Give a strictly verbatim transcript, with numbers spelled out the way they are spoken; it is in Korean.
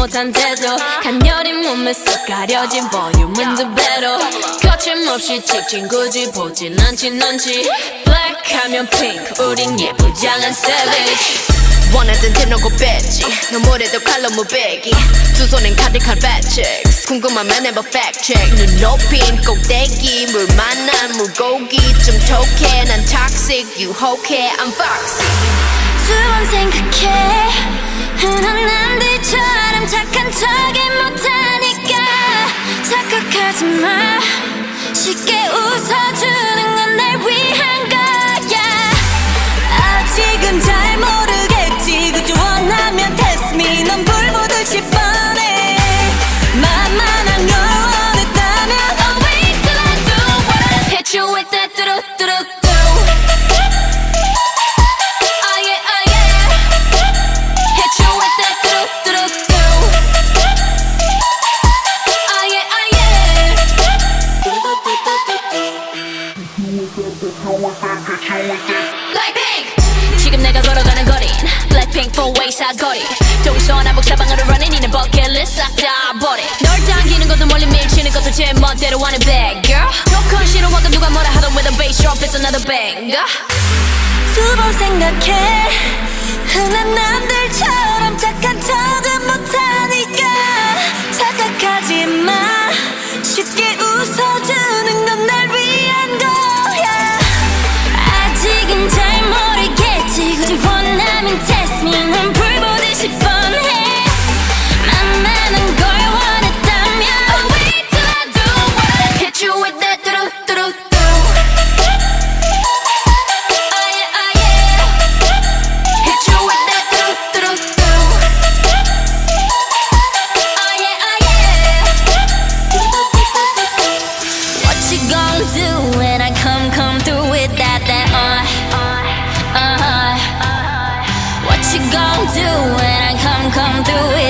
못한 태도 간녀린 몸에 쏙 가려진 볼륨은 두 배로 거침없이 찍힌 굳이 보진 않진 않지 Black 하면 pink 우린 예쁘장한 savage 원하던 대놓고 뺐지 너무래도 칼로 무배기 두 손엔 가득한 fat checks 궁금하면 해봐 fact check 눈 높인 꼭대기 물 만난 물고기 좀 톡해 난 toxic 유혹해 I'm foxy 두 번 생각해 흔한 남들처럼 착한 척이 못하니까 착각하지 마 쉽게 웃어주는 건 날 위한 거야 아직은 잘 모르겠지 그저 원하면 test me 넌 불 보듯이 뻔해 만만한 걸 원했다면 Oh wait till I do what I hit you with that 뚜루뚜루뚜 Blackpink 지금 내가 걸어가는 거린 Blackpink four-way 사거리 동서남북 사방으로 running 이는 버킷리스트 싹 다 버려 널 당기는 것도 멀리 밀치는 것도 제 멋대로 하는 bad girl 조건 싫어하고 누가 뭐라 하던 with a bass drop it's another banger 두 번 생각해 흔한 남들처럼 착한 척은 못하니까 착각하지 마 쉽게 웃어주는 건 날 위한 거야 아직은 잘 모르겠지 굳이 원하면 test me 넌 불 보듯이 뻔해 만만한 걸 원했다면 Oh wait till I do what I hit you with that 뚜루뚜루뚜 Oh yeah oh yeah hit you with that 뚜루뚜루뚜 Oh yeah oh yeah What you gon' do when I come come through with that that uh uh uh What you gon' do when I come come through with